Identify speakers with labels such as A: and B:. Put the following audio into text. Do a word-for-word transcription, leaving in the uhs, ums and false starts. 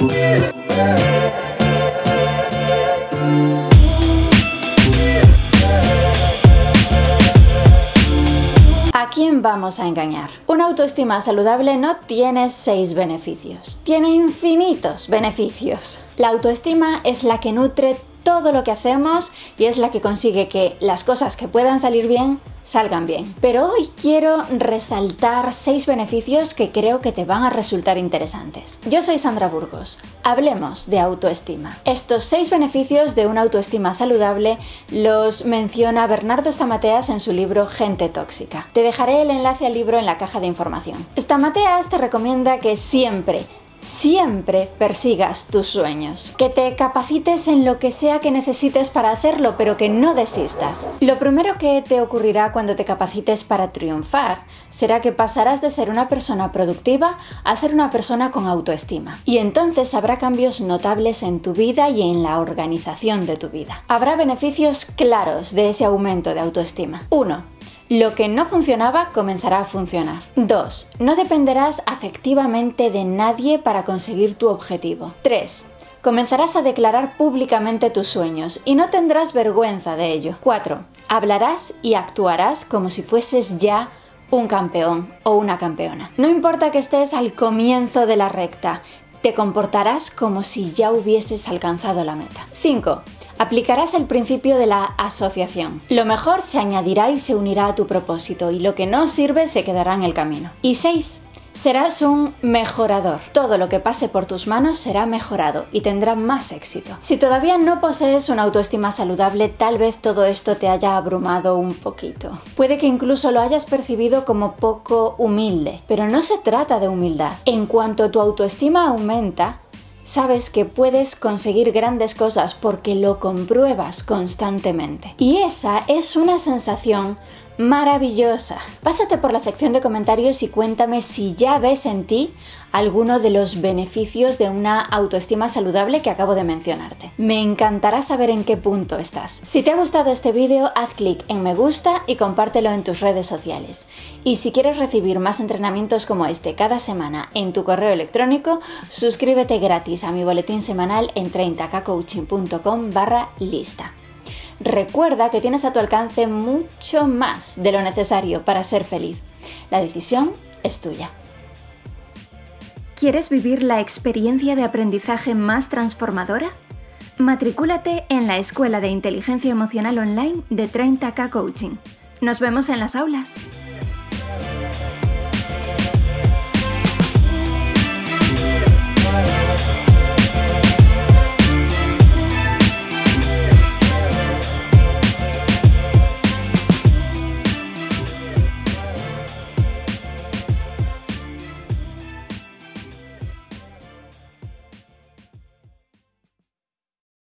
A: ¿A quién vamos a engañar? Una autoestima saludable no tiene seis beneficios, tiene infinitos beneficios. La autoestima es la que nutre todo lo que hacemos y es la que consigue que las cosas que puedan salir bien, salgan bien. Pero hoy quiero resaltar seis beneficios que creo que te van a resultar interesantes. Yo soy Sandra Burgos. Hablemos de autoestima. Estos seis beneficios de una autoestima saludable los menciona Bernardo Stamateas en su libro Gente Tóxica. Te dejaré el enlace al libro en la caja de información. Stamateas te recomienda que siempre Siempre persigas tus sueños, que te capacites en lo que sea que necesites para hacerlo, pero que no desistas. Lo primero que te ocurrirá cuando te capacites para triunfar será que pasarás de ser una persona productiva a ser una persona con autoestima. Y entonces habrá cambios notables en tu vida y en la organización de tu vida. Habrá beneficios claros de ese aumento de autoestima. uno. Lo que no funcionaba comenzará a funcionar. dos. No dependerás afectivamente de nadie para conseguir tu objetivo. tres. Comenzarás a declarar públicamente tus sueños y no tendrás vergüenza de ello. cuatro. Hablarás y actuarás como si fueses ya un campeón o una campeona. No importa que estés al comienzo de la recta, te comportarás como si ya hubieses alcanzado la meta. cinco. Aplicarás el principio de la asociación. Lo mejor se añadirá y se unirá a tu propósito y lo que no sirve se quedará en el camino. Y seis. Serás un mejorador. Todo lo que pase por tus manos será mejorado y tendrá más éxito. Si todavía no posees una autoestima saludable, tal vez todo esto te haya abrumado un poquito. Puede que incluso lo hayas percibido como poco humilde, pero no se trata de humildad. En cuanto tu autoestima aumenta, sabes que puedes conseguir grandes cosas porque lo compruebas constantemente. Y esa es una sensación maravillosa. Pásate por la sección de comentarios y cuéntame si ya ves en ti alguno de los beneficios de una autoestima saludable que acabo de mencionarte. Me encantará saber en qué punto estás. Si te ha gustado este vídeo, haz clic en me gusta y compártelo en tus redes sociales. Y si quieres recibir más entrenamientos como este cada semana en tu correo electrónico, suscríbete gratis a mi boletín semanal en treinta k coaching punto com barra lista. Recuerda que tienes a tu alcance mucho más de lo necesario para ser feliz. La decisión es tuya.
B: ¿Quieres vivir la experiencia de aprendizaje más transformadora? Matricúlate en la Escuela de Inteligencia Emocional Online de treinta K Coaching. Nos vemos en las aulas.